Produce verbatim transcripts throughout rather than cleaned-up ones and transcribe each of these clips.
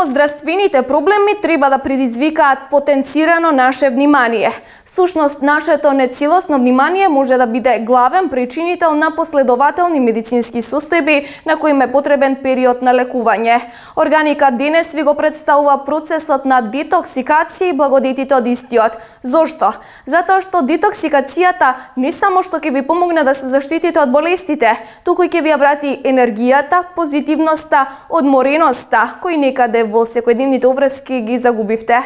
здравствените проблеми треба да предизвикаат потенцирано наше внимание. Всушност, нашето нецелосно внимание може да биде главен причинител на последователни медицински состојби на кои е потребен период на лекување. Органика денес ви го представува процесот на детоксикација и благодетите од истиот. Зошто? Затоа што детоксикацијата не само што ќе ви помогне да се заштитите од болестите, туку и ќе ви ја врати енергијата, позитивноста, одмореноста, кои некаде во секојдневните уврески ги загубивте.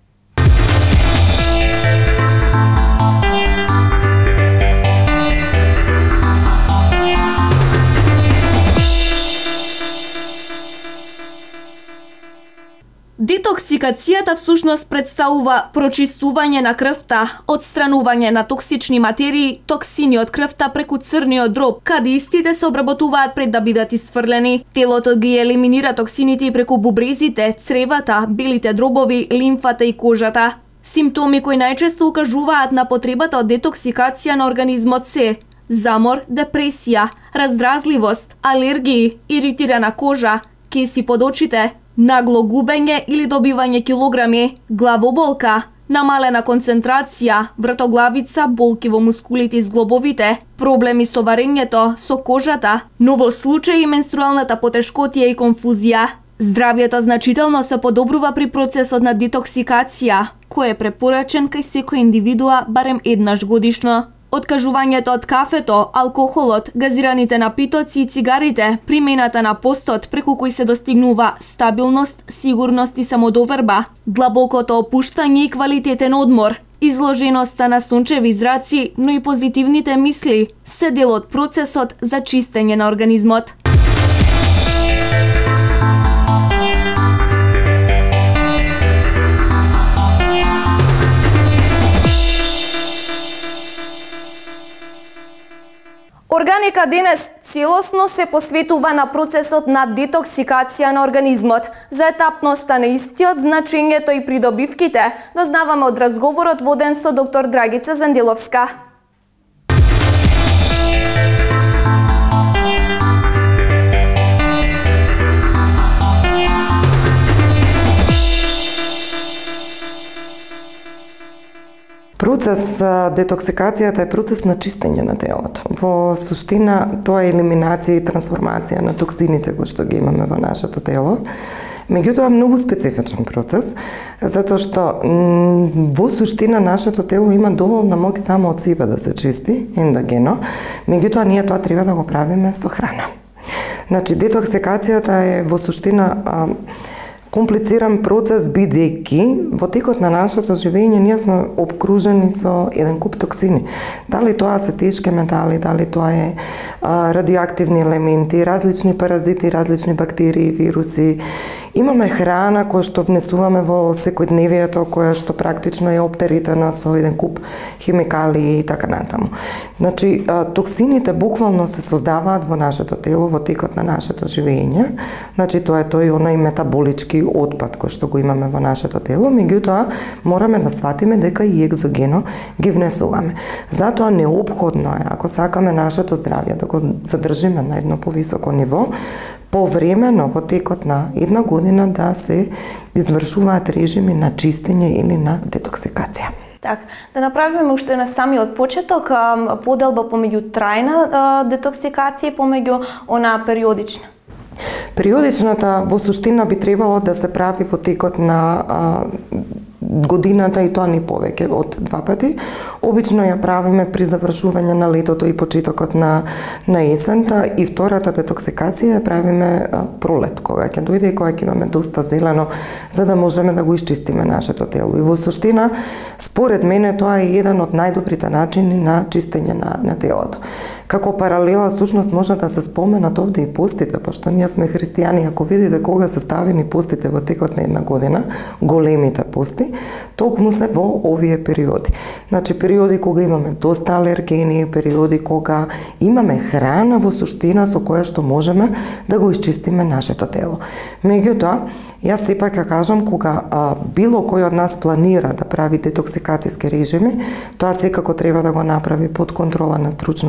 Детоксикацијата всушност представува прочистување на крвта, отстранување на токсични материи, токсини од крвта преку црниот дроб, каде истите се обработуваат пред да бидат исфрлени. Телото ги елиминира токсините и преку бубрезите, цревата, белите дробови, лимфата и кожата. Симптоми кои најчесто укажуваат на потребата од детоксикација на организмот се замор, депресија, раздразливост, алергии, иритирана кожа, кеси под очите, нагло губење или добивање килограми, главоболка, намалена концентрација, вртоглавица, болки во мускулите и зглобовите, проблеми со варењето, со кожата, но во случаи менструалната потешкотија и конфузија. Здравјето значително се подобрува при процесот на детоксикација, кој е препорачен кај секој индивидуа барем еднаш годишно. Откажувањето од кафето, алкохолот, газираните напитоци и цигарите, примената на постот преку кој се достигнува стабилност, сигурност и самодоверба, длабокото опуштање и квалитетен одмор, изложеноста на сончеви зраци, но и позитивните мисли се дел од процесот за чистење на организмот. Органика денес целосно се посветува на процесот на детоксикација на организмот. За етапноста на истиот, значењето и придобивките дознаваме од разговорот воден со доктор Драгица Занделовска. Процес детоксикацијата е процес на чистење на телото. Во суштина тоа е елиминација и трансформација на токсините кои што ги имаме во нашето тело. Меѓутоа многу специфичен процес, затоа што во суштина нашето тело има доволна моќ само од себе да се чисти ендогено, меѓутоа ние тоа треба да го правиме со храна. Значи детоксикацијата е во суштина а, комплициран процес, бидејќи во текот на нашето живење ние сме обкружени со еден куп токсини. Дали тоа се тешки метали, дали тоа е а, радиоактивни елементи, различни паразити, различни бактерии, вируси. Имаме храна која што внесуваме во секојдневието, која што практично е оптеритана со еден куп химикали и така натаму. Значи, а, токсините буквално се создаваат во нашето тело во текот на нашето живење. Значи, тоа е тој онај метаболички отпад кој што го имаме во нашето тело, меѓутоа мораме да сватиме дека и екзогено ги внесуваме. Затоа неопходно е, ако сакаме нашето здравје да го задржиме на едно повисоко ниво, повремено во текот на една година да се извршуваат режими на чистење или на детоксикација. Так, да направиме уште на самиот почеток поделба помеѓу трајна детоксикација и помеѓу она периодична. Периодичната во суштина би требало да се прави во текот на а, годината и тоа не повеќе од два пати. Обично ја правиме при завршување на летото и почетокот на, на есента, и втората детоксикација ја правиме а, пролет, кога ќе дојде и кога ќе имаме доста зелено, за да можеме да го исчистиме нашето тело. И во суштина, според мене, тоа е еден од најдобрите начини на чистење на, на телото. Како паралела, сушност може да се споменат овде и постите, пошто ние сме христијани. Ако видите кога се ставени постите во текот на една година, големите пости, токму се во овие периоди. Значи, периоди кога имаме доста алергени, периоди кога имаме храна во суштина со која што можеме да го исчистиме нашето тело. Меѓутоа, јас сепак ја кажам, кога а, било кој од нас планира да прави детоксикацијски режими, тоа секако треба да го направи под контрола на стручно лице,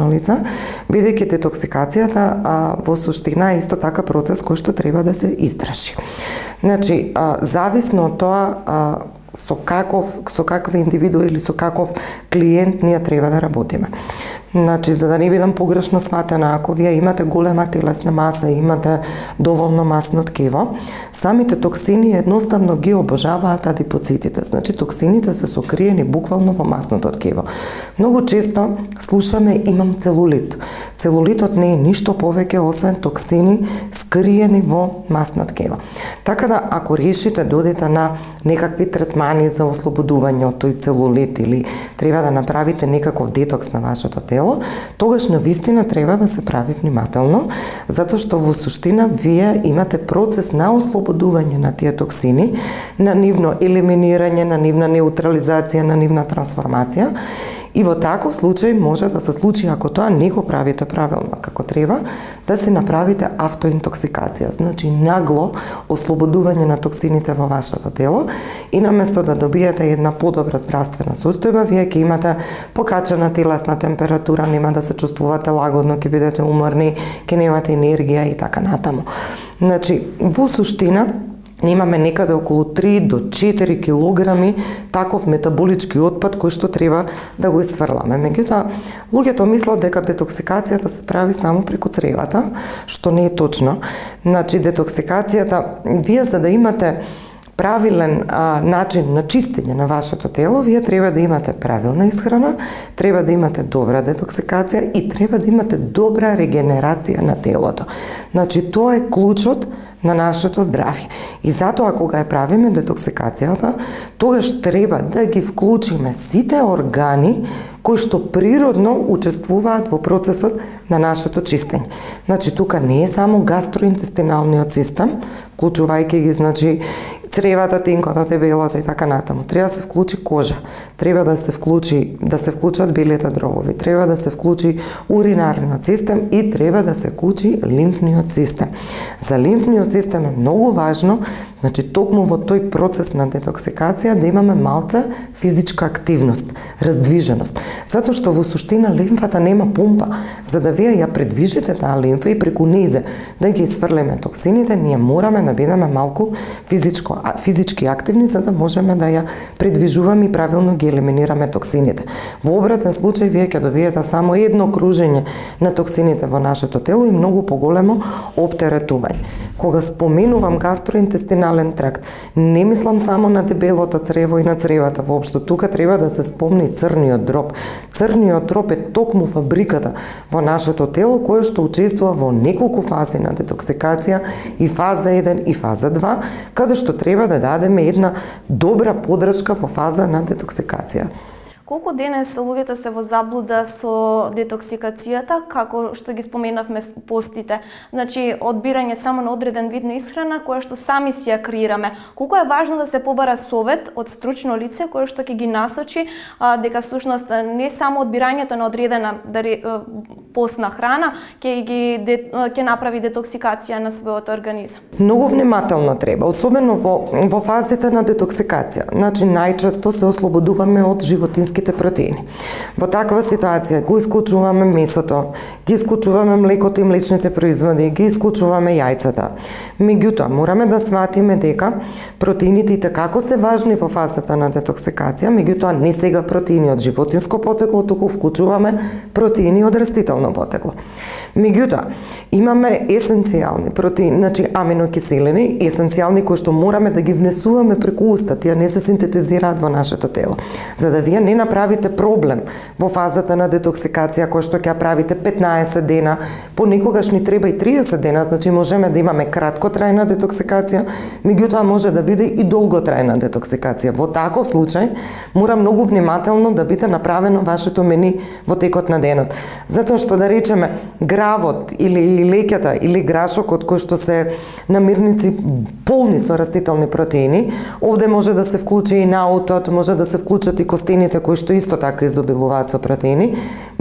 бидејќи детоксикацијата а, во суштина е исто така процес кој што треба да се издржи. Значи, а, зависно од тоа а, со каков со каква индивидуа или со каков клиент ние треба да работиме. Значи, за да не бидам погрешно сватена, ако вие имате голема телесна маса и имате доволно масно ткиво, самите токсини едноставно ги обожаваат адипоцитите. Значи, токсините се сокриени буквално во масното ткиво. Многу често слушаме имам целулит. Целулитот не е ништо повеќе освен токсини скриени во масно ткиво. Така да, ако решите да одите на некакви третмани за ослободување од тој целулит или треба да направите некаков детокс на вашето тело, тогаш навистина треба да се прави внимателно, затоа што во суштина вие имате процес на ослободување на тие токсини, на нивно елиминирање, на нивна неутрализација, на нивна трансформација. И во таков случај може да се случи, ако тоа не го правите правилно како треба, да се направите автоинтоксикација, значи нагло ослободување на токсините во вашето тело и наместо да добиете една подобра здравствена состојба, вие ќе имате покачена телесна температура, нема да се чувствувате лагодно, ќе бидете уморни, ќе немате енергија и така натаму. Значи, во суштина, имаме некаде околу три до четири килограми таков метаболички отпад кој што треба да го исфрламе. Меѓутоа, луѓето мислат дека детоксикацијата се прави само преку цревата, што не е точно. Значи, детоксикацијата, вие за да имате правилен а, начин на чистење на вашето тело, вие треба да имате правилна исхрана, треба да имате добра детоксикација и треба да имате добра регенерација на телото. Значи, тоа е клучот на нашето здравје. И затоа кога ја правиме детоксикацијата, тогаш треба да ги вклучиме сите органи кои што природно учествуваат во процесот на нашето чистење. Значи, тука не е само гастроинтестиналниот систем, вклучувајќи ги, значи, цревата, тинкото, дебелото и така натаму. Треба да се вклучи кожа, треба да се вклучи да се вклучат белите дробови, треба да се вклучи уринарниот систем и треба да се вклучи лимфниот систем. За лимфниот систем е многу важно, значи токму во тој процес на детоксикација да имаме малца физичка активност, раздвиженост. Затоа што во суштина лимфата нема помпа, за да вие ја предвижите таа лимфа и преку нејзе да ги исфрлиме токсините, ние мораме да бидеме малку физичко физички активни за да можеме да ја предвижуваме и правилно ги елиминираме токсините. Во обратен случај вие ќе добиете само едно кружење на токсините во нашето тело и многу поголемо оптеретување. Кога споменувам гастроинтестинален тракт, не мислам само на дебелото црево и на цревата воопшто. Тука треба да се спомни црниот дроб. Црниот дроб е токму фабриката во нашето тело која што учествува во неколку фази на детоксикација, и фаза еден и фаза два, каде што треба да дадеме една добра подршка во фаза на детоксикација. Колку денес луѓето се во заблуда со детоксикацијата, како што ги споменавме постите, значи одбирање само на одреден вид на исхрана која што сами си ја креираме. Колку е важно да се побара совет од стручно лице кое што ќе ги насочи а, дека всушност не само одбирањето на одредена дари, постна храна ќе ги ќе направи детоксикација на својот организам. Многу внимателно треба, особено во во фазите на детоксикација. Значи најчесто се ослободуваме од животински протеини. Во таква ситуација го исклучуваме месото, ги исклучуваме млекото и млечните производи, ги исклучуваме јајцата. Меѓутоа, мораме да сватиме дека протеините и како се важни во фазата на детоксикација, меѓутоа не сега протеини од животинско потекло, туку вклучуваме протеини од растително потекло. Меѓутоа, имаме есенцијални протеини, значи аминокиселини, есенцијални кои што мораме да ги внесуваме преку уста, тие не се синтетизираат во нашето тело. За да вие не направите проблем во фазата на детоксикација која што ќе правите петнаесет дена, понекогаш ни треба и триесет дена, значи можеме да имаме краткотрајна детоксикација, меѓутоа може да биде и долготрајна детоксикација. Во таков случај мора многу внимателно да биде направено вашето мени во текот на денот. Затоа што да речеме гравот или леќата или грашокот кој што се намирници полни со растителни протеини, овде може да се вклучи и наутот, може да се вклучат и костените кои што исто така изобилуваат со протеини,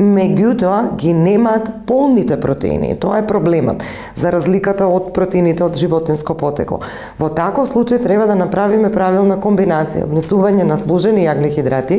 меѓутоа ги немаат полните протеини. Тоа е проблемот, за разликата од протеините од животинско потекло. Во таков случај треба да направиме правилна комбинација, внесување на сложени јаглехидрати,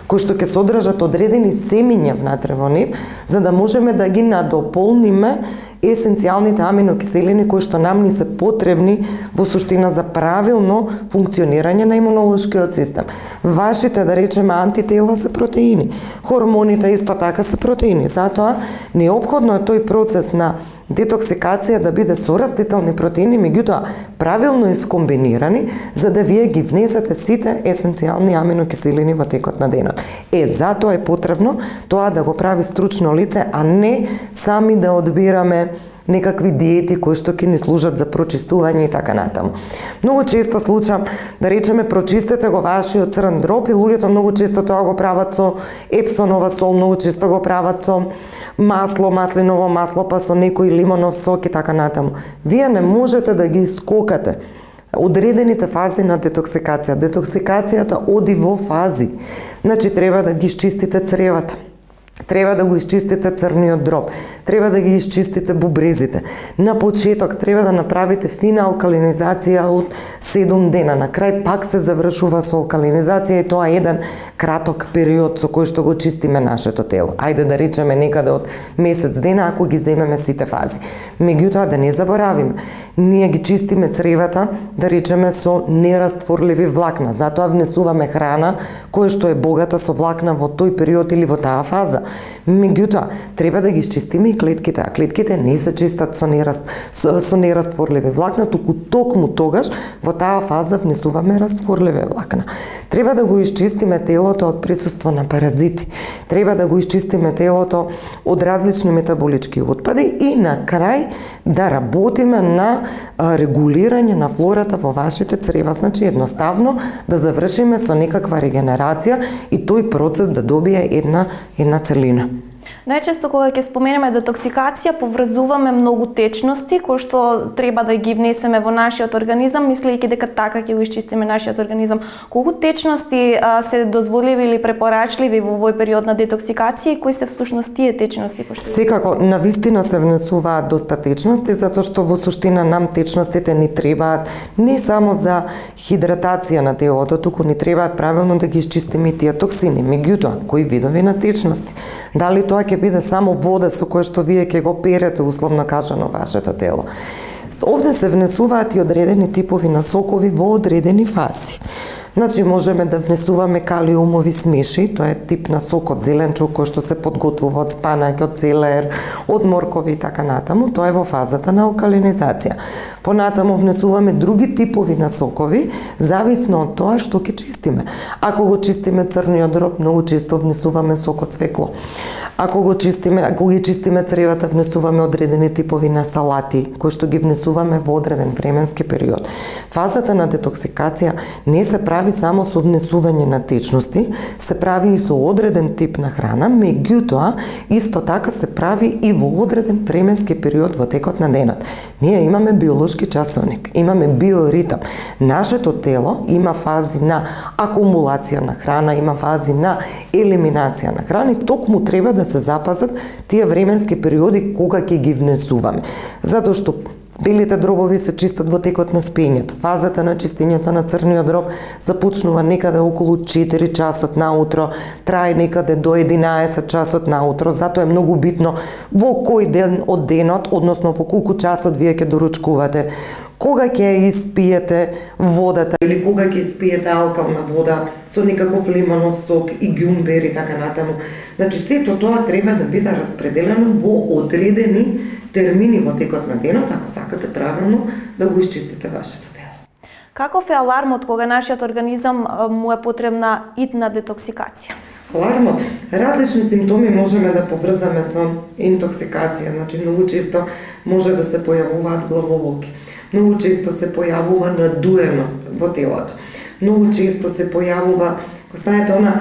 кои што ќе содржат одредени семиња внатре во нив, за да можеме да ги надополниме есенцијалните аминокиселини кои што нам ни се потребни во суштина за правилно функционирање на имунолошкиот систем. Вашите, да речеме, антитела се протеини. Хормоните исто така се протеини. Затоа неопходно е тој процес на детоксикација да биде со растителни протеини, меѓутоа правилно искомбинирани, за да вие ги внесете сите есенцијални аминокиселини во текот на денот. Е, затоа е потребно тоа да го прави стручно лице, а не сами да одбираме некакви диети кои што ќе ни служат за прочистување и така натаму. Многу често случам, да речеме, прочистете го вашиот црн дроб и луѓето многу често тоа го прават со епсонова сол, многу често го прават со масло, маслиново масло, па со некој лимонов сок и така натаму. Вие не можете да ги скокате одредените фази на детоксикација. Детоксикацијата оди во фази. Значи, треба да ги изчистите цревата. Треба да го изчистите црниот дроб, треба да ги изчистите бубрезите. На почеток треба да направите фина алкалинизација од седум дена. На крај пак се завршува со алкалинизација и тоа е еден краток период со кој што го чистиме нашето тело. Ајде да речеме некаде од месец дена ако ги земеме сите фази. Меѓутоа да не заборавиме, ние ги чистиме цревата, да речеме, со нерастворливи влакна. Затоа внесуваме храна која што е богата со влакна во тој период или во таа фаза. Меѓутоа, треба да ги изчистиме и клетките, а клетките не се чистат со, нераст, со, со нерастворливи влакна, туку токму тогаш во таа фаза внесуваме растворливи влакна. Треба да го изчистиме телото од присуство на паразити. Треба да го изчистиме телото од различни метаболички отпади и на крај да работиме на а, регулирање на флората во вашите црева. Значи, едноставно да завршиме со некаква регенерација и тој процес да добие една, една целина. Најчесто кога ќе споменеме детоксикација, поврзуваме многу течности кои што треба да ги внесеме во нашиот организам, мислејќи дека така ќе го изчистиме нашиот организам. Колку течности а, се дозволиви или препорачливи во овој период на детоксикација и кои се всушност тие течности кои што... Секако, навистина се внесуваат доста течности, затоа што во суштина нам течностите ни требаат не само за хидратација на телото, туку ни требаат правилно да ги изчистиме тие токсини. Меѓутоа, кои видови на течности? Дали тоа ќе биде само вода со која што вие ќе го перете, условно кажано, вашето тело? Овде се внесуваат и одредени типови на сокови во одредени фази. Значи, можеме да внесуваме калиумови смеши, тоа е тип на сок од зеленчук кој што се подготвува од спанаќ, од целер, од моркови и така натаму. Тоа е во фазата на алкалинизација. Понатаму внесуваме други типови на сокови, зависно од тоа што ќе чистиме. Ако го чистиме црниот дроб, многу често внесуваме сок од цвекло. Ако го чистиме, ако ги чистиме цревата, внесуваме одредени типови на салати, кои што ги внесуваме во одреден временски период. Фазата на детоксикација не се прави само со внесување на течности, се прави и со одреден тип на храна, меѓутоа исто така се прави и во одреден временски период во текот на денот. Ние имаме биолошки часовник, имаме биоритам. Нашето тело има фази на акумулација на храна, има фази на елиминација на храна и токму треба да се запазат тие временски периоди кога ќе ги внесуваме. Затоа што белите дробови се чистат во текот на спењето. Фазата на чистењето на црниот дроб започнува некаде околу четири часот наутро, трае некаде до единаесет часот наутро. Затоа е многу битно во кој ден од денот, односно во колку часот вие ќе доручкувате, кога ќе испиете водата или кога ќе испиете алкална вода со некаков лимонов сок и ѓумбер и така натаму. Значи, сето тоа треба да биде распределено во одредени термини во текот на денот, ако сакате правилно да го изчистите вашето тело. Каков е алармот кога нашиот организам му е потребна итна детоксикација? Алармот, различни симптоми можеме да поврзаме со интоксикација, значи многу често може да се појавуваат главоболки. Многу често се појавува надуеност во телото. Многу често се појавува, знаете, она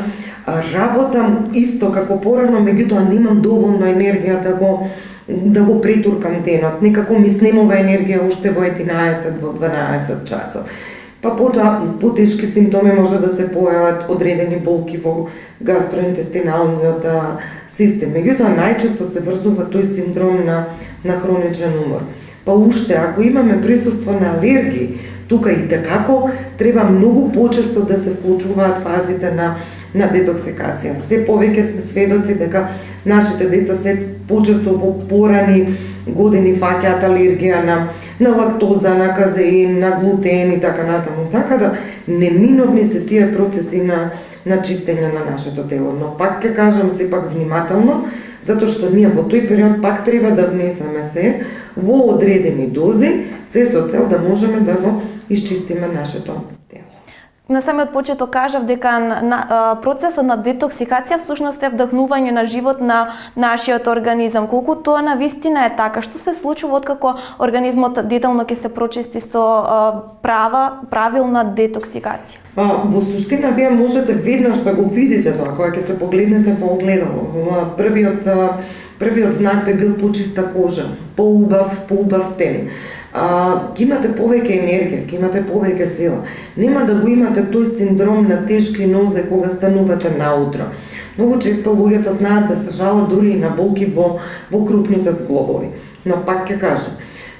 работам исто како порано, меѓутоа немам доволно енергија да го да го претуркам денот. Некако ми снемува енергија уште во единаесет, во дванаесет часот. Па потоа потешки симптоми може да се појават одредени болки во гастроинтестиналниот систем. Меѓутоа најчесто се врзува тој синдром на на хроничен умор. Па уште ако имаме присуство на алергии, тука и како треба многу почесто да се вклучуваат фазите на на детоксикација. Се повеќе сме сведоци дека нашите деца се почесто во порани години фаќаат алергија на на лактоза, на казеин, на глутен и така натаму. Така да неминовни се тие процеси на на чистење на нашето тело. Но пак ќе кажам сепак внимателно, затоа што ние во тој период пак треба да внесеме се во одредени дози, се со цел да можеме да го исчистиме нашето тело. На самиот почеток кажав дека на, процесот на детоксикација всушност е вдахнување на живот на нашиот организам. Колку тоа на вистина е така? Што се случува откако организмот детално ќе се прочисти со права, правилна детоксикација? Во суштина вие можете веднаш да го видите тоа кога ќе се погледнете во огледало. Првиот првиот знак би бил почиста кожа, поубав, поубав тен. А, ки имате повеќе енергија, ки имате повеќе сила. Нема да го имате тој синдром на тешки нозе кога станувате наутро. Многу често луѓето знаат да се жалат дури и на болки во, во крупните зглобови. Но пак ќе кажам,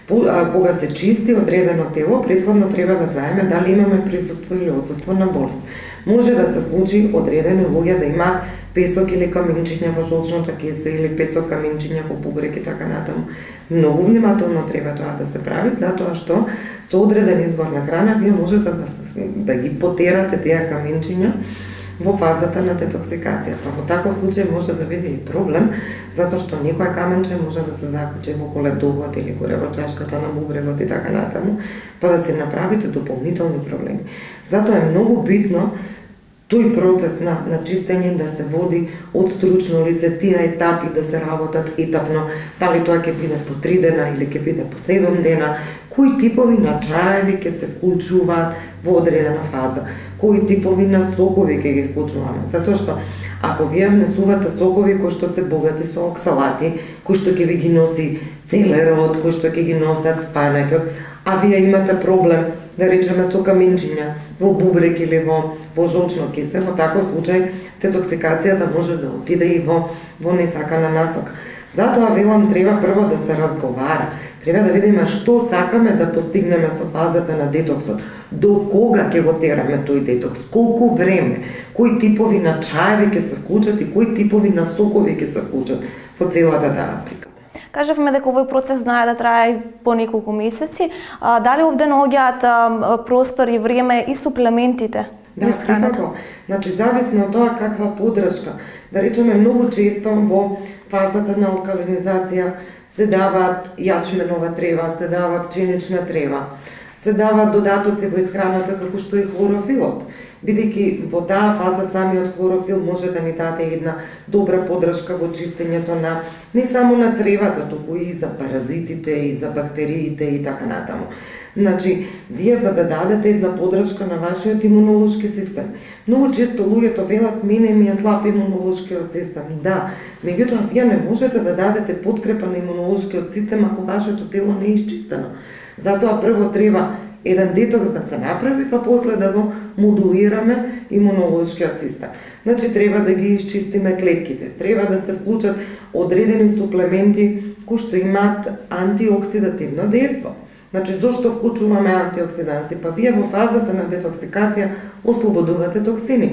кога се чисти одредено тело, претходно треба да знаеме дали имаме присуство или отсуство на болест. Може да се случи одредени луѓе да имаат песок или каминчиња во жолчното кисело или песок каминчиња во бубрек и така натаму. Многу внимателно треба тоа да се прави, затоа што со одреден избор на храна вие можете да, да ги потерате тие каминчиња во фазата на детоксикација. Па во таков случај може да биде и проблем, затоа што некој каменче може да се закучи во колебдогот или горе во чашката на бубревот и така натаму, па да се направите дополнителни проблеми. Затоа е многу битно тој процес на, на чистење да се води од стручно лице, тие етапи да се работат етапно, дали тоа ќе биде по три дена или ќе биде по седум дена, кои типови на чаеви ќе се вклучуваат во одредена фаза, кои типови на сокови ќе ги вклучуваме, затоа што ако вие внесувате сокови кои што се богати со оксалати, кои што ќе ви ги носи целерот, кои што ќе ги носат спанаќот, а вие имате проблем, да речеме со каминчиња во бубрек или во во жолчно кисело, во таков случај детоксикацијата може да отиде и во во несакана насока. Затоа велам треба прво да се разговара, треба да видиме што сакаме да постигнеме со фазата на детоксот, до кога ќе го тераме тој детокс, колку време, кои типови на чаеви ќе се вклучат и кои типови на сокови ќе се вклучат во целата таа приказна. Кажавме дека овој процес знае да трае по неколку месеци. А, дали овде наоѓаат простор и време и суплементите? Да, секако. Значи, зависно од тоа каква подршка. Да речеме, многу често во фазата на алкалинизација се даваат јачменова трева, се дава пченична трева, се даваат додатоци во исхраната како што е хлорофилот. Бидејќи во таа фаза самиот хлорофил може да ни даде една добра подршка во чистењето на не само на цревата, туку и за паразитите, и за бактериите и така натаму. Значи, вие за да дадете една подршка на вашиот имунолошки систем. Многу често луѓето велат, мене ми е слаб имунолошкиот систем. Да, меѓутоа вие не можете да дадете подкрепа на имунолошкиот систем ако вашето тело не е изчистено. Затоа прво треба еден детокс да се направи, па после да го модулираме имунолошкиот систем. Значи, треба да ги изчистиме клетките, треба да се вклучат одредени суплементи кои што имаат антиоксидативно дејство. Значи, зошто вклучуваме антиоксиданси? Па вие во фазата на детоксикација ослободувате токсини.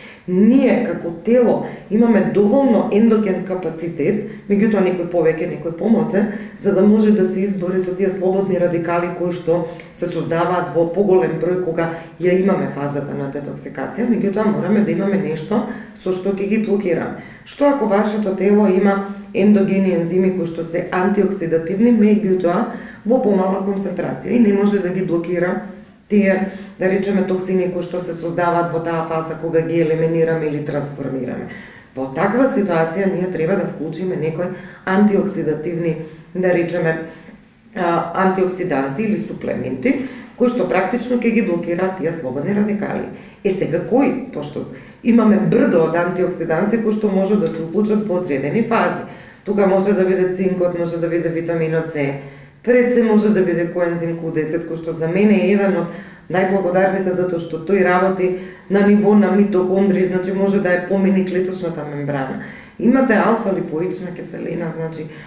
Ние, како тело, имаме доволно ендоген капацитет, меѓутоа некој повеќе, некој помалце, за да може да се избори со тие слободни радикали кои што се создаваат во поголем број кога ја имаме фазата на детоксикација, меѓутоа мораме да имаме нешто со што ќе ги блокираме. Што ако вашето тело има ендогени ензими кои што се антиоксидативни, меѓутоа во помала концентрација и не може да ги блокира тие, да речеме, токсини кои што се создаваат во таа фаза кога ги елиминираме или трансформираме. Во таква ситуација ние треба да вклучиме некои антиоксидативни, да речеме, антиоксиданси или суплементи кои што практично ќе ги блокираат тие слободни радикали. Е сега кои? Пошто имаме брдо од антиоксиданси кои што може да се вклучат во одредени фази. Тука може да биде цинкот, може да биде витаминот С, пред се може да биде коензим Ку десет, кој што за мене е еден од најблагодарните затоа што тој работи на ниво на митохондри, значи може да е помени клеточната мембрана. Имате алфа-липоична киселина, значи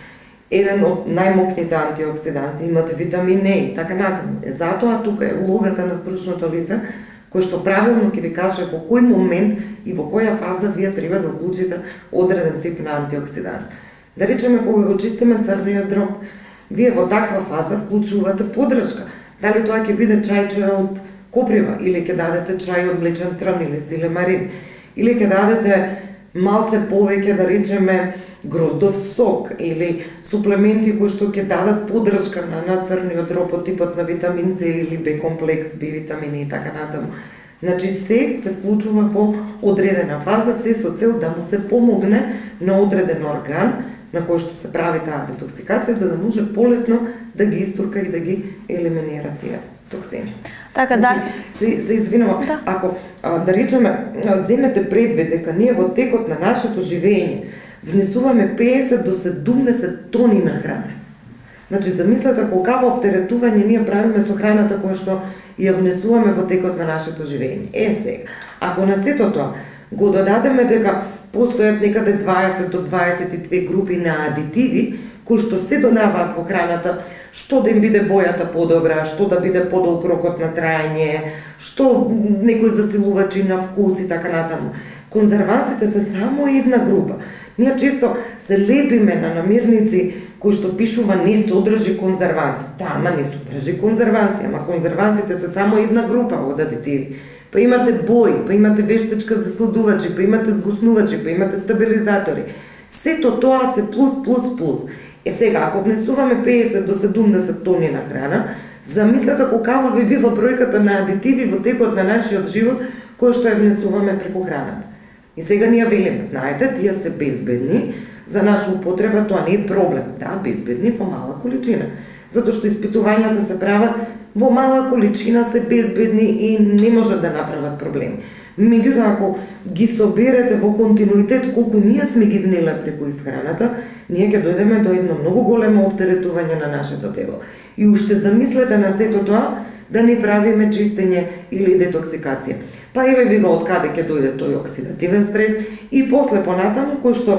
еден од најмокните антиоксиданти, имате витамин Е и така натаму. Е, затоа тука е улогата на стручното лице, кој што правилно ќе ви каже во кој момент и во која фаза вие треба да уклучите одреден тип на антиоксиданс. Да речеме, кога го чистиме црниот дроб, вие во таква фаза вклучувате поддршка. Дали тоа ќе биде чајче од коприва, или ќе дадете чај од млечен трн или силемарин, или ќе дадете малце повеќе, да речеме, гроздов сок или суплементи кои што ќе дадат поддршка на, на црниот дроб од типот на витамин С или Б комплекс, Б витамини и така натаму. Значи се се вклучува во одредена фаза, се со цел да му се помогне на одреден орган на кој што се прави таа детоксикација, за да може полесно да ги истурка и да ги елиминира тие токсини. Така, значи, да. Се, се извинувам, да. Ако, а, да речеме, земете предвид дека ние во текот на нашето живење внесуваме песет до седумдесет тони на храна. Значи, замислете колкаво оптеретување ние правиме со храната која што ја внесуваме во текот на нашето живење. Е, сега, ако на сето тоа го додадеме дека постојат некаде дваесет до дваесет и две групи на адитиви, кои што се донаваат во храната, што да им биде бојата подобра, што да биде подолг рокот на траење, што некои засилувачи на вкус и така натаму. Конзервансите се само една група. Ние често се лепиме на намирници кои што пишува не содржи конзерванси. Да, ама не содржи конзерванси, ама конзервансите се само една група од адитиви. Па имате бои, па имате вештачка засладувачи, па имате згуснувачи, па имате стабилизатори. Сето тоа се плюс, плюс, плюс. Е сега, ако внесуваме песет до седумдесет тони на храна, замислете колкава би била бројката на адитиви во текот на нашиот живот, кој што ја внесуваме преку храната. И сега ние велиме, знаете, тие се безбедни, за наша употреба тоа не е проблем. Да, безбедни во мала количина. Затоа што испитувањата се прават во мала количина, се безбедни и не можат да направат проблеми. Меѓутоа, ако ги соберете во континуитет колку ние сме ги внеле преку исхраната, ние ќе дојдеме до едно многу големо оптеретување на нашето тело. И уште замислете на сето тоа да не правиме чистење или детоксикација. Па еве ви го откаде ќе дојде тој оксидативен стрес и после понатаму кој што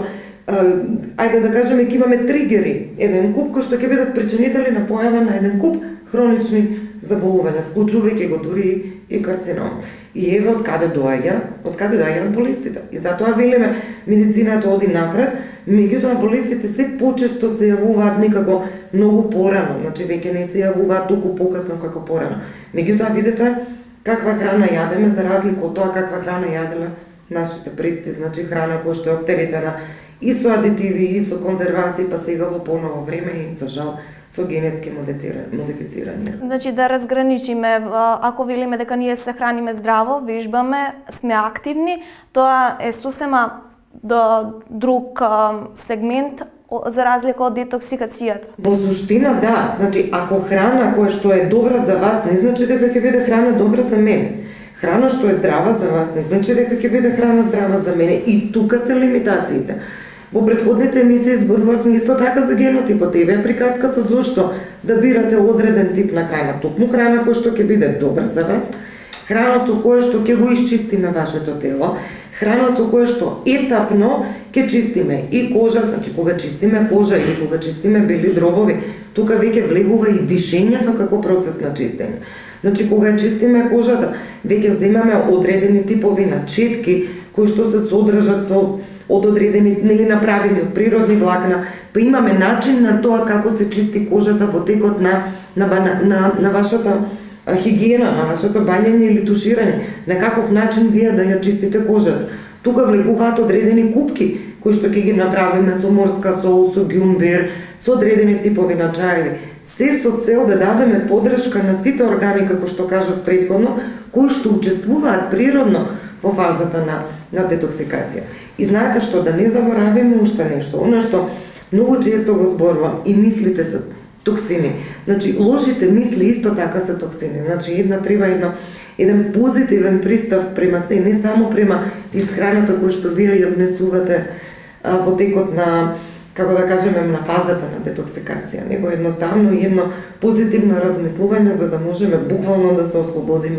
ајде да кажеме ќе имаме тригери, еден куп кои што ќе бидат причинители на појава на еден куп хронични заболувања, вклучувајќи го дури и карцином. И еве од каде доаѓа, од каде доаѓаат болестите. И затоа велиме медицината оди напред, меѓутоа болестите се почесто се јавуваат некако многу порано, значи веќе не се јавуваат толку покасно како порано. Меѓутоа видете каква храна јадеме за разлика од тоа каква храна јаделе нашите предци, значи храна која што е оптеретена и со адитиви, и со конзерванси, па сега во поново време и за жал со генетски модифицирање. Значи да разграничиме, ако велиме дека ние се храниме здраво, вежбаме, сме активни, тоа е сосема до друг сегмент за разлика од детоксикацијата. Во суштина да, значи ако храна која што е добра за вас не значи дека ќе биде храна добра за мене. Храна што е здрава за вас не значи дека ќе биде храна здрава за мене. И тука се лимитациите. Во претходните емисии зборувавме исто така за генотипот. Еве приказката зошто да бирате одреден тип на храна. Токму храна која што ќе биде добра за вас, храна со која што ќе го исчистиме вашето тело, храна со која што етапно ќе чистиме и кожа, значи кога чистиме кожа или кога чистиме бели дробови, тука веќе влегува и дишењето како процес на чистење. Значи кога чистиме кожата, веќе земаме одредени типови на четки кои што се содржат со од одредени, нели направени од природни влакна, па имаме начин на тоа како се чисти кожата во текот на на на, на, на вашата хигиена, на вашето бањење или туширање, на каков начин вие да ја чистите кожата. Тука влегуваат одредени купки кои што ќе ги направиме со морска сол, со ѓумбер, со одредени типови на чаеви. Се со цел да дадеме поддршка на сите органи, како што кажав претходно, кои што учествуваат природно во фазата на на детоксикација. И знаете што, да не заборавиме уште нешто, она што многу често го зборувам, и мислите се токсини. Значи, лошите мисли исто така се токсини. Значи, една треба една, еден позитивен пристав према се, не само према исхраната која што вие ја внесувате а, во текот на, како да кажеме, на фазата на детоксикација, него едноставно и едно позитивно размислување за да можеме буквално да се ослободиме од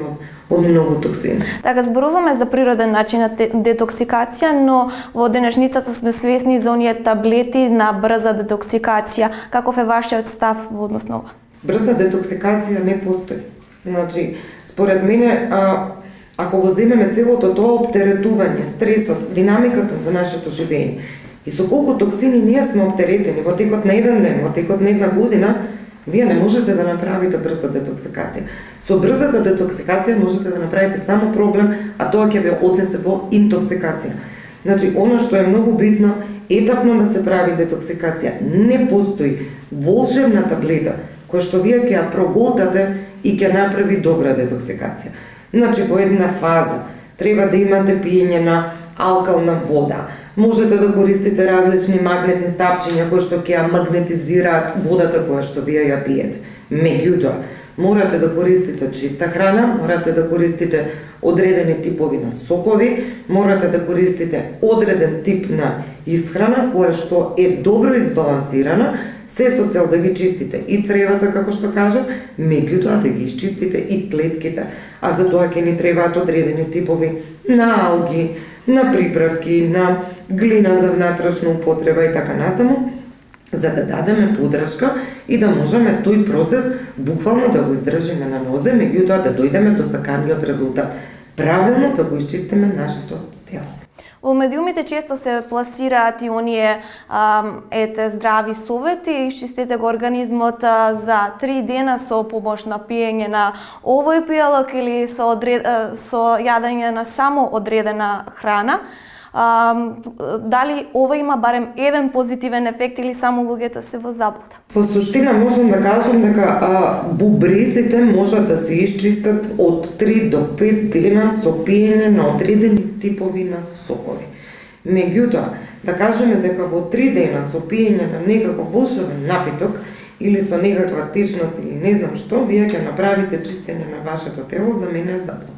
од многу токсини. Така, зборуваме за природен начин на детоксикација, но во денешницата сме свесни за оние таблети на брза детоксикација. Каков е вашиот став во однос на ова? Брза детоксикација не постои. Значи, според мене, а, ако го земеме целото тоа оптеретување, стресот, динамиката во нашето живење и со колку токсини ние сме оптеретени во текот на еден ден, во текот на една година, вие не можете да направите брза детоксикација. Со брзата детоксикација можете да направите само проблем, а тоа ќе ве однесе во интоксикација. Значи, она што е многу битно, етапно да се прави детоксикација. Не постои волшебна таблета која што вие ќе ја проголтате и ќе направи добра детоксикација. Значи, во една фаза треба да имате пиење на алкална вода. Можете да користите различни магнетни стапчиња кои што ќе ја магнетизираат водата која што вие ја пиете. Меѓутоа, морате да користите чиста храна, морате да користите одредени типови на сокови, морате да користите одреден тип на исхрана која што е добро избалансирана, се со цел да ги чистите и цревата, како што кажам, меѓутоа да ги изчистите и клетките. А за тоа ќе ни требаат одредени типови на алги, на приправки, на глина за внатрешна употреба и така натаму, за да дадеме подршка и да можеме тој процес буквално да го издржиме на нозе, меѓутоа да дојдеме до саканиот резултат. Правилно да го изчистиме нашето тело. Во медиумите често се пласираат и оние а, ете здрави совети, изчистете го организмот а, за три дена со помош на пиење на овој пијалок или со, одред, а, со јадење на само одредена храна. А, дали ова има барем еден позитивен ефект или само луѓето се во заблуда? Во суштина можам да кажам дека а, бубрезите можат да се изчистат од три до пет дена со пиење на одредени типови на сокови. Меѓутоа, да кажеме дека во три дена со пиење на некаков волшебен напиток или со некаква течност или не знам што, вие ќе направите чистење на вашето тело, за мене е заблуда.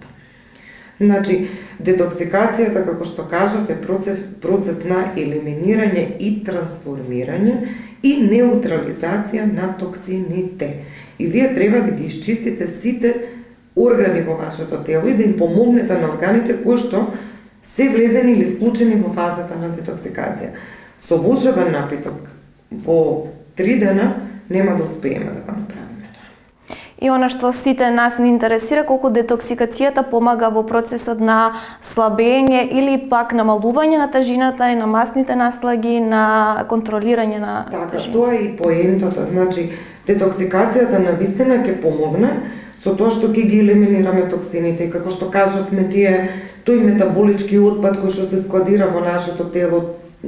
Значи, детоксикацијата, како што кажав, е процес, процес на елиминирање и трансформирање и неутрализација на токсините. И вие треба да ги изчистите сите органи во вашето тело и да им помогнете на органите кои што се влезени или вклучени во фазата на детоксикација. Со волшебен напиток во три дена нема да успееме да го направиме. И она што сите нас не интересира, колку детоксикацијата помага во процесот на слабење или пак намалување на тежината и на масните наслаги, на контролирање на така, тежината. Тоа е и поентата. Значи, детоксикацијата на вистина ќе помогне со тоа што ќе ги елиминираме токсините и како што кажавме, тие тој метаболички отпад кој што се складира во нашето тело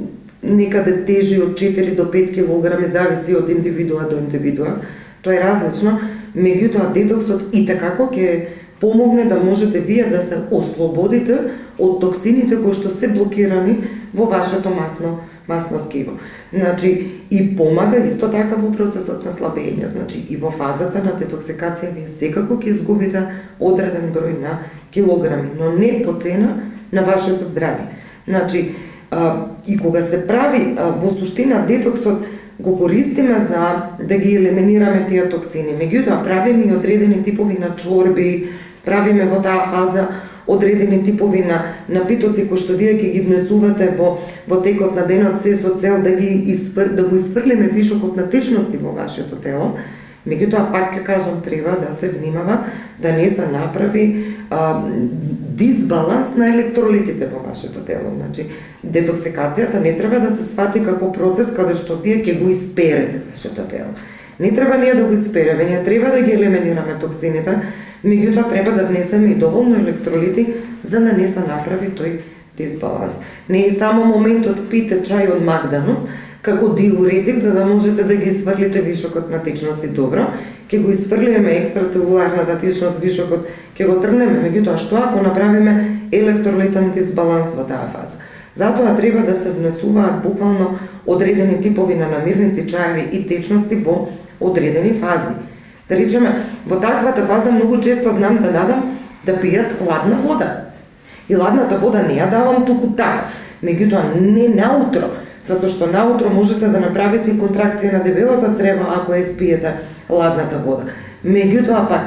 некаде тежи од четири до пет килограми, зависи од индивидуа до индивидуа. Тоа е различно. Меѓутоа, детоксот и такако ќе помогне да можете вие да се ослободите од токсините кои што се блокирани во вашето масно, масно ткиво. Значи, и помага исто така во процесот на слабење. Значи, и во фазата на детоксикација вие секако ќе изгубите одреден број на килограми, но не по цена на вашето здравје. Значи, а, и кога се прави а, во суштина детоксот, го користиме за да ги елиминираме тие токсини. Меѓутоа, правиме и одредени типови на чорби, правиме во таа фаза одредени типови на напитоци кои што вие ќе ги внесувате во во текот на денот, се со цел да ги изфр, да го изфрлиме вишокот на течности во вашето тело. Меѓутоа, пак ќе кажам, треба да се внимава да не се направи а, дисбаланс на електролитите во вашето тело. Значи, детоксикацијата не треба да се свати како процес каде што вие ќе го исперете вашето тело. Не треба ние да го испереме, ние треба да ги елиминираме токсините, меѓутоа треба да внесеме и доволно електролити за да не се направи тој дисбаланс. Не е само моментот пите чај од магданос како диуретик за да можете да ги изфрлите вишокот на течности добро, ќе го изфрлиме екстрацелуларната течност вишокот, ќе го трнеме, меѓутоа што ако направиме електролитен дисбаланс во таа фаза? Затоа треба да се внесуваат буквално одредени типови на намирници, чаеви и течности во одредени фази. Да речеме, во таквата фаза многу често знам да дадам да пијат ладна вода. И ладната вода не ја давам туку така, меѓутоа не наутро, затоа што наутро можете да направите и контракција на дебелото црево ако ја испиете ладната вода. Меѓутоа пак,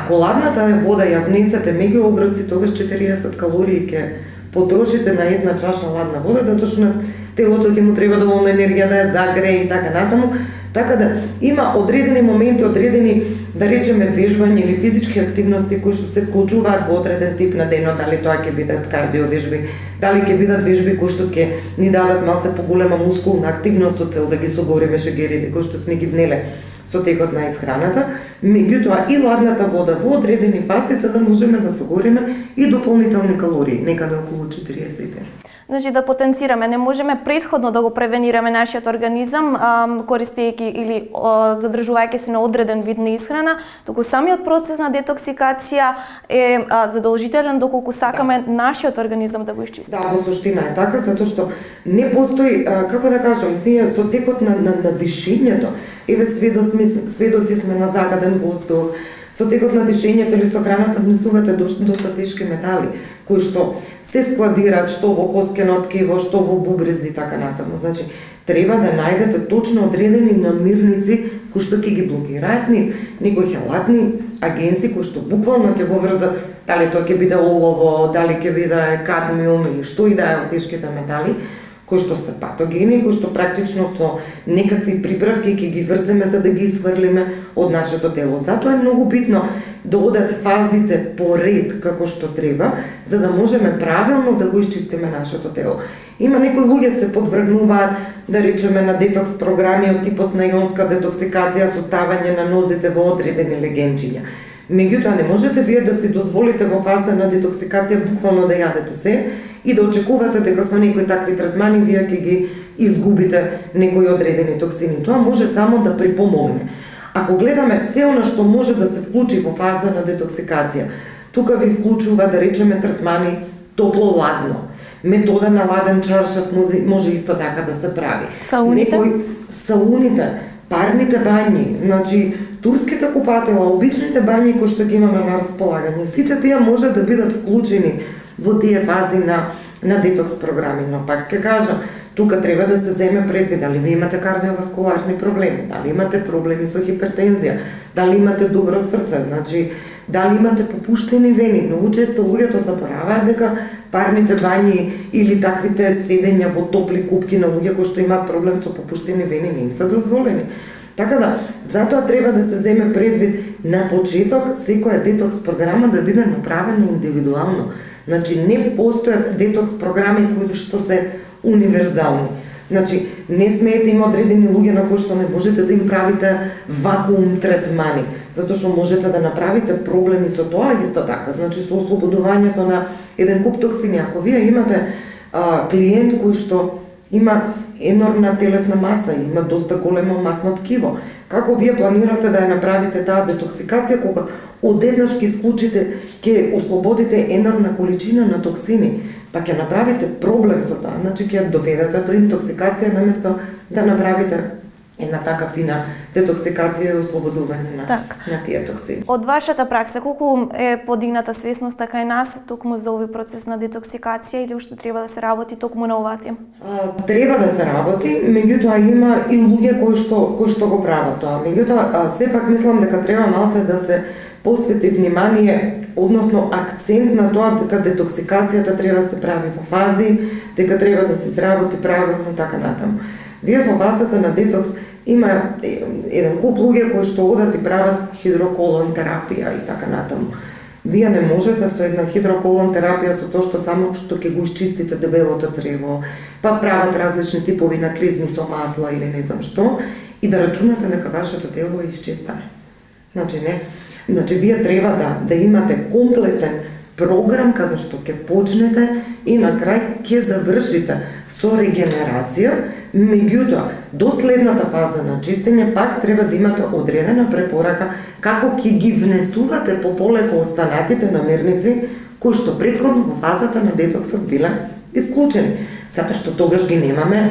Ако ладната вода ја внесете меѓу оброци, тогаш четириесет калории ќе потрошите на една чаша ладна вода, затоа што на телото ќе му треба доволна енергија да ја загрее и така натаму. Така да има одредени моменти, одредени, да речеме, вежбање или физички активности кои што се вклучуваат во одреден тип на денот, дали тоа ќе бидат кардиовежби, дали ќе бидат вежби кои што ќе ни дадат малце поголема мускулна активност со цел да ги согориме шегерите кои што сме ги внеле со текот на исхраната, меѓутоа и ладната вода во одредени фази за да можеме да согориме и дополнителни калории, некаде околу четириесет. Значи да потенцираме, не можеме претходно да го превенираме нашиот организам користејќи или задржувајќи се на одреден вид на исхрана, туку самиот процес на детоксикација е задолжителен доколку сакаме да. нашиот организам да го изчистиме. Да, во суштина е така, затоа што не постои, како да кажам, ние со текот на, на, на дишењето, еве сведоци, сведоци сме на загаден воздух, со текот на дишењето или со храната внесувате доста, доста тешки метали, кои што се складираат што во коскено ткиво, што во бубрези и така натаму. Значи, треба да најдете точно одредени намирници кои што ќе ги блокираат нив, некои хелатни агенси кои што буквално ќе го врзат, дали тоа ќе биде олово, дали ќе биде кадмиум или што и да е од тешките метали, кои што се патогени, кои што практично со некакви приправки ќе ги врземе за да ги сврлиме од нашето тело. Затоа е многу битно да одат фазите по ред како што треба, за да можеме правилно да го исчистиме нашето тело. Има некои луѓе се подвргнуваат, да речеме, на детокс програми од типот на јонска детоксикација со ставање на нозите во одредени легенчиња. Меѓутоа не можете вие да си дозволите во фаза на детоксикација буквално да јадете се и да очекувате дека со некои такви третмани вие ќе ги изгубите некои одредени токсини. Тоа може само да припомогне. Ако гледаме се она што може да се вклучи во фаза на детоксикација, тука ви вклучува, да речеме, третмани топло-ладно. Метода на ладен чаршаф може, може исто така да се прави. Сауните? Некои сауните, парните бањи, значи турските купатела, обичните бањи кои што ги имаме на располагање, сите тие може да бидат вклучени во тие фази на, на детокс програми. Но пак ќе кажам, тука треба да се земе предвид дали ви имате кардиоваскуларни проблеми, дали имате проблеми со хипертензија, дали имате добро срце, значи дали имате попуштени вени. Многу често луѓето забораваат дека парните бањи или таквите седења во топли купки на луѓе кои што имаат проблем со попуштени вени не им се дозволени. Така да, затоа треба да се земе предвид на почеток секоја детокс програма да биде направена индивидуално. Значи не постојат детокс програми кои што се универзални. Значи, не смеете, има одредени луѓе на кои што не можете да им правите вакуум третмани, затоа што можете да направите проблеми со тоа исто така. Значи, со ослободувањето на еден куп токсини, ако вие имате а, клиент кој што има енормна телесна маса, има доста големо масно ткиво, како вие планирате да ја направите таа детоксикација кога одеднаш ќе исклучите, ќе ослободите енормна количина на токсини, па ќе направите проблем со тоа, значи ќе доведете до интоксикација наместо да направите една така фина детоксикација и ослободување на, так. на тие токсини. Од вашата пракса, колку е подигната свесноста кај нас токму за овој процес на детоксикација или уште треба да се работи токму на оваа тема? Треба да се работи, меѓутоа има и луѓе кои што кои што го прават тоа. Меѓутоа сепак мислам дека треба малце да се посвети внимание, односно акцент на тоа дека детоксикацијата треба да се прави во фази, дека треба да се изработи правилно и така натаму. Вие во фазата на детокс има еден куп луѓе кои што одат и прават хидроколон терапија и така натаму. Вие не можете со една хидроколон терапија со тоа што само што ќе го исчистите дебелото црево, па прават различни типови на клизми со масла или не знам што, и да рачунате дека вашето тело е исчистено. Значи не, значи вие треба да да имате комплетен програм каде што ќе почнете и на крај ќе завршите со регенерација. Меѓутоа, до следната фаза на чистење пак треба да имате одредена препорака како ќе ги внесувате по полеко останатите намирници кои што претходно во фазата на детоксот биле исклучени. Затоа што тогаш ги немаме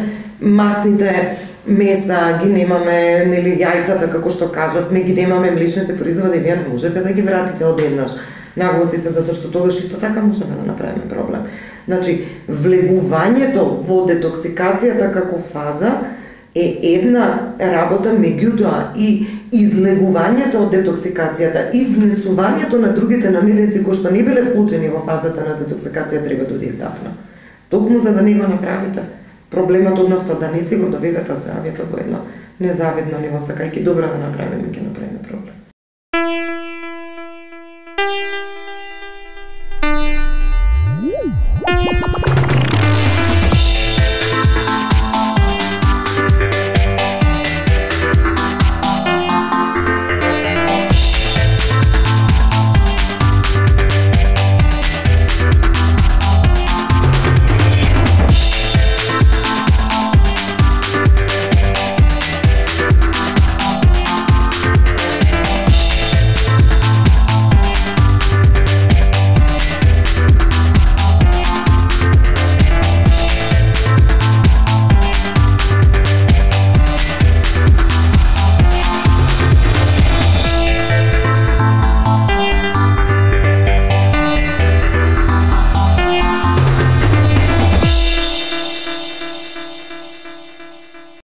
масните меса, ги немаме нели јајцата како што кажавме, ги немаме млечните производи, вие не можете да ги вратите одеднаш нагласите, затоа што тогаш исто така можеме да направиме проблем. Значи, влегувањето во детоксикацијата како фаза е една работа, меѓутоа и излегувањето од детоксикацијата и внесувањето на другите намирници кои што не биле вклучени во фазата на детоксикација треба да биде етапно. Токму за да не го направите проблемот, односно да не си го доведете здравјето во едно незавидно ниво, сакајќи добро да направиме, ќе направиме проблем.